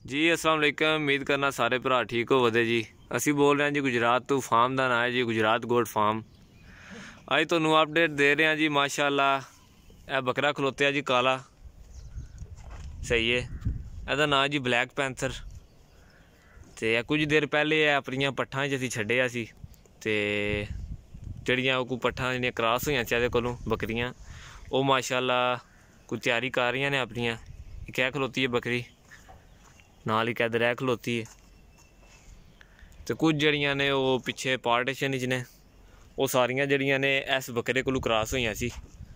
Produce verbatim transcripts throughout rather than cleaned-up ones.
जी अस्सलाम वालेकुम। उम्मीद करना सारे भरा ठीक होवदे जी। असी बोल रहे हैं जी गुजरात तो। फार्म का नाम है जी गुजरात गोट फार्म। अज तुहानू अपडेट दे रहे हैं जी। माशाअल्लाह यह बकरा खलोत्या जी काला सही है। यदा नाम जी ब्लैक पैंथर। तो कुछ देर पहले अपनिया पट्ठा असी छड्डिया सी ते जड़ियाँ कोई पट्ठा जड़ियाँ क्रॉस हुई एहदे कोलों बकरियाँ वो माशाअल्लाह कोई तैयारी कर रही ने अपनियाँ। एक है खलोती है बकरी नाल ही इधर है खलोती है। तो कुछ जड़ियाँ ने वो पिछे पार्टीशन च ने वो सारियां जड़ियाँ ने इस बकरे कोलों क्रॉस हुई सी।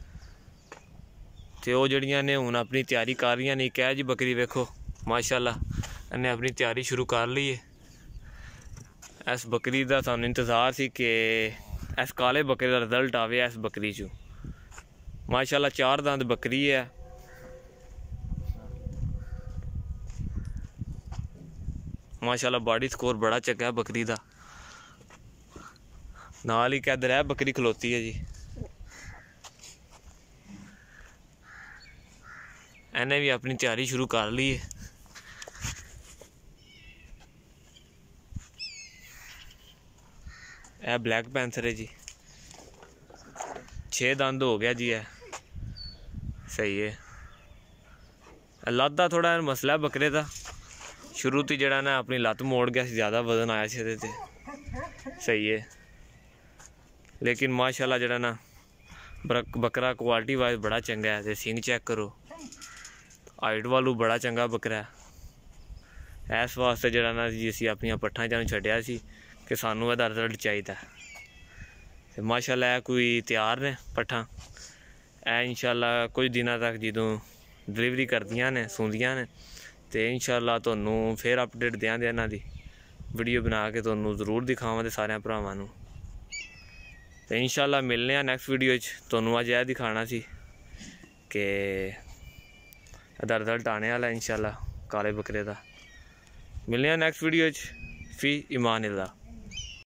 तो वो जड़ियाँ ने हुण अपनी तैयारी कर रही ने। एक है जी बकरी वेखो माशाअल्लाह इन्हें अपनी तैयारी शुरू कर ली है। इस बकरी का सानू इंतज़ार सी कि इस काले बकरे का रिजल्ट आवे इस बकरी चो। माशाअल्लाह चार दंद बकरी है। माशाअल्लाह बॉडी स्कोर बड़ा चंगा है बकरी का। नाल ही इधर है बकरी खलोती है जी। इन्हें भी अपनी तैयारी शुरू कर ली है। यह ब्लैक पैंथर है जी। छे दंद हो गया जी है सही है। लत्त दा थोड़ा मसला है बकरे का। शुरू तो जड़ा ना अपनी लत्त मोड़ गया ज़्यादा वजन आया से ते सही है। लेकिन माशाअल्लाह जड़ा ना बकरा क्वालिटी वाइज बड़ा चंगा है। तो सिंग चेक करो हाइट वालू बड़ा चंगा बकरा है। इस वास्ते जड़ा ना जी असी अपन पट्ठा जान छड्डिया सी कि सानू एदा रिजल्ट चाहिदा। तो माशाअल्लाह कोई तैयार ने पट्ठा ए इंशाअल्लाह कुछ दिनों तक जदों डिलीवरी करदियां ने सूंदियां ने तो इंशाअल्लाह तुहानू फिर अपडेट देंगे इन्हां दी वीडियो बना के तुहानू जरूर दिखावां सारे भरावां नू। तो इंशाअल्लाह मिलने नैक्सट वीडियो तुहानू अज यह दिखाना सी कि एदा रिजल्ट आने वाला इंशाअल्लाह काले बकरे का। मिलने नैक्सट वीडियो फी ईमान अल्लाह।